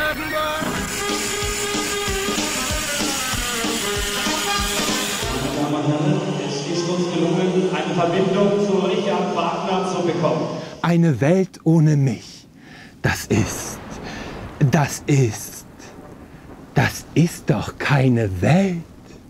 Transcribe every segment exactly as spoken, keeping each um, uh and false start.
Damen und Herren, es ist uns gelungen, eine Verbindung zu Richard Wagner zu bekommen. Eine Welt ohne mich. Das ist, das ist, das ist doch keine Welt.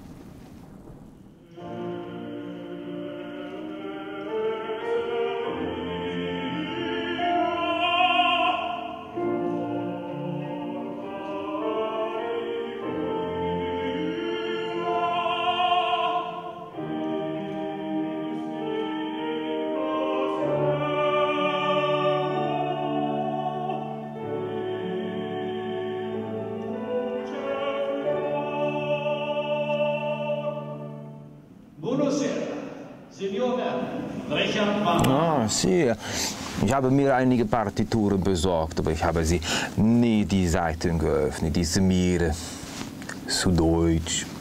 Richard Wagner. Ah, sì. Ich habe mir einige Partituren besorgt, aber ich habe sie nie die Seiten geöffnet, diese mir zu deutsch.